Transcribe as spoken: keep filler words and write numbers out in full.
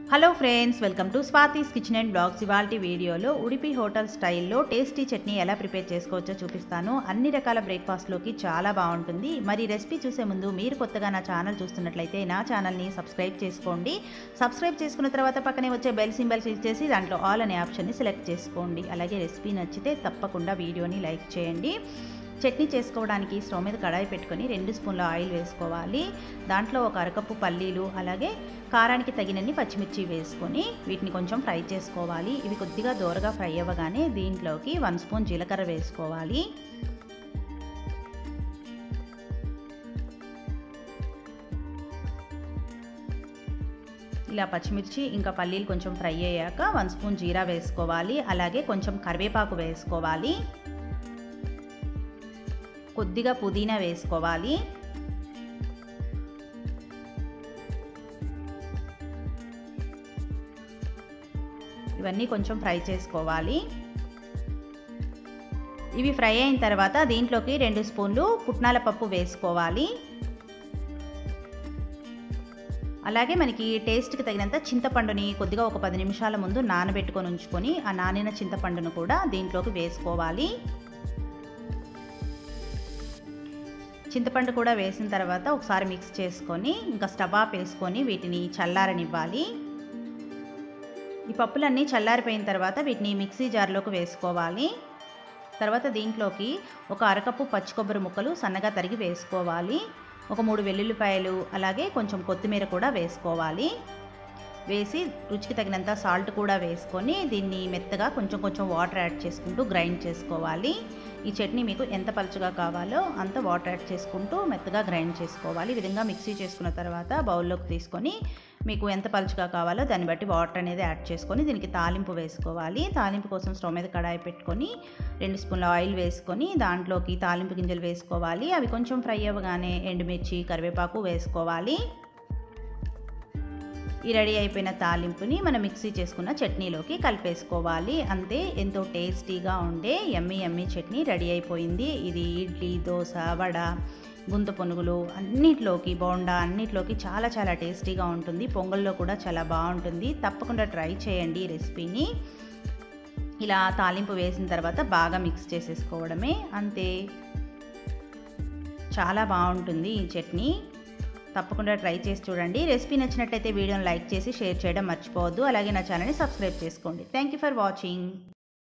Hello friends, welcome to Swathi's kitchen and blogs. ఇవాల్టి వీడియోలో Udupi hotel స్టైల్లో టేస్టీ చట్నీ ఎలా ప్రిపేర్ చేసుకోవచ్చో చూపిస్తాను. అన్ని రకాల బ్రేక్ఫాస్ట్లోకి చాలా బాగుంటుంది. మరి రెసిపీ చూసే ముందు మీరు కొత్తగా నా ఛానల్ చూస్తున్నట్లయితే నా ఛానల్ని సబ్స్క్రైబ్ చేసుకోండి. సబ్స్క్రైబ్ చేసుకున్న తర్వాత పక్కనే వచ్చే బెల్ సింబల్ క్లిక్ చేసి దాంట్లో ఆల్ అనే ఆప్షన్ని సెలెక్ట్ చేసుకోండి. అలాగే రెసిపీ నచ్చితే తప్పకుండా వీడియోని లైక్ చేయండి. చట్నీ చేసుకోవడానికి స్టవ్ మీద కడాయి పెట్టుకొని రెండు స్పూన్ల ఆయిల్ వేసుకోవాలి. దాంట్లో ఒక అరకప్పు పల్లీలు అలాగే కారానికి తగినన్ని పచ్చిమిర్చి వేసుకొని వీటిని కొంచెం ఫ్రై చేసుకోవాలి. ఇవి కొద్దిగా దోరగా ఫ్రై అవ్వగానే దీంట్లోకి వన్ స్పూన్ జీలకర్ర వేసుకోవాలి. ఇలా పచ్చిమిర్చి ఇంకా పల్లీలు కొంచెం ఫ్రై అయ్యాక వన్ స్పూన్ జీరా వేసుకోవాలి. అలాగే కొంచెం కరివేపాకు వేసుకోవాలి. కొద్దిగా పుదీనా వేసుకోవాలి. ఇవన్నీ కొంచెం ఫ్రై చేసుకోవాలి. ఇవి ఫ్రై అయిన తర్వాత దీంట్లోకి రెండు స్పూన్లు పుట్నాల పప్పు వేసుకోవాలి. అలాగే మనకి టేస్ట్కి తగినంత చింతపండుని కొద్దిగా ఒక పది నిమిషాల ముందు నానబెట్టుకొని ఉంచుకొని ఆ నానిన చింతపండును కూడా దీంట్లోకి వేసుకోవాలి. చింతపండు కూడా వేసిన తర్వాత ఒకసారి మిక్స్ చేసుకొని ఇంకా స్టవ్ ఆఫ్ వేసుకొని వీటిని చల్లారనివ్వాలి. ఈ పప్పులన్నీ చల్లారిపోయిన తర్వాత వీటిని మిక్సీ జార్లోకి వేసుకోవాలి. తర్వాత దీంట్లోకి ఒక అరకప్పు పచ్చి కొబ్బరి ముక్కలు సన్నగా తరిగి వేసుకోవాలి. ఒక మూడు వెల్లుల్లిపాయలు అలాగే కొంచెం కొత్తిమీర కూడా వేసుకోవాలి. వేసి రుచికి తగినంత సాల్ట్ కూడా వేసుకొని దీన్ని మెత్తగా కొంచెం కొంచెం వాటర్ యాడ్ చేసుకుంటూ గ్రైండ్ చేసుకోవాలి. ఈ చట్నీ మీకు ఎంత పలుచగా కావాలో అంత వాటర్ యాడ్ చేసుకుంటూ మెత్తగా గ్రైండ్ చేసుకోవాలి. ఈ విధంగా మిక్సీ చేసుకున్న తర్వాత బౌల్లోకి తీసుకొని మీకు ఎంత పలుచగా కావాలో దాన్ని బట్టి వాటర్ అనేది యాడ్ చేసుకొని దీనికి తాలింపు వేసుకోవాలి. తాలింపు కోసం స్టవ్ మీద కడాయి పెట్టుకొని రెండు స్పూన్ల ఆయిల్ వేసుకొని దాంట్లోకి తాలింపు గింజలు వేసుకోవాలి. అవి కొంచెం ఫ్రై అవ్వగానే ఎండుమిర్చి కరివేపాకు వేసుకోవాలి. ఈ రెడీ అయిపోయిన తాలింపుని మనం మిక్సీ చేసుకున్న చట్నీలోకి కలిపేసుకోవాలి. అంతే, ఎంతో టేస్టీగా ఉండే యమ్మీ యమ్మీ చట్నీ రెడీ అయిపోయింది. ఇది ఇడ్లీ, దోశ, వడ, గుంత పునుగులు అన్నిట్లోకి, బోండా అన్నిట్లోకి చాలా చాలా టేస్టీగా ఉంటుంది. పొంగల్లో కూడా చాలా బాగుంటుంది. తప్పకుండా ట్రై చేయండి ఈ రెసిపీని. ఇలా తాలింపు వేసిన తర్వాత బాగా మిక్స్ చేసేసుకోవడమే. అంతే, చాలా బాగుంటుంది ఈ చట్నీ. తప్పకుండా ట్రై చేసి చూడండి. రెసిపీ నచ్చినట్లయితే వీడియోని లైక్ చేసి షేర్ చేయడం మర్చిపోవద్దు. అలాగే నా ఛానల్ని సబ్స్క్రైబ్ చేసుకోండి. Thank you for watching.